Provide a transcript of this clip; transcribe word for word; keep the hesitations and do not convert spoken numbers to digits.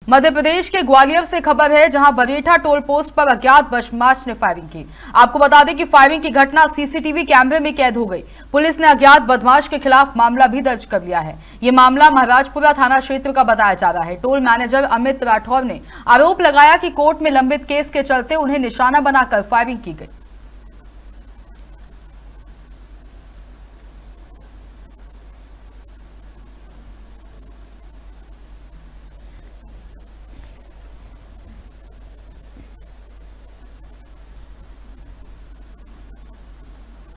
मध्य प्रदेश के ग्वालियर से खबर है, जहां बरेठा टोल पोस्ट पर अज्ञात बदमाश ने फायरिंग की। आपको बता दें कि फायरिंग की घटना सीसीटीवी कैमरे में कैद हो गई। पुलिस ने अज्ञात बदमाश के खिलाफ मामला भी दर्ज कर लिया है। ये मामला महाराजपुरा थाना क्षेत्र का बताया जा रहा है। टोल मैनेजर अमित राठौर ने आरोप लगाया कि कोर्ट में लंबित केस के चलते उन्हें निशाना बनाकर फायरिंग की गई।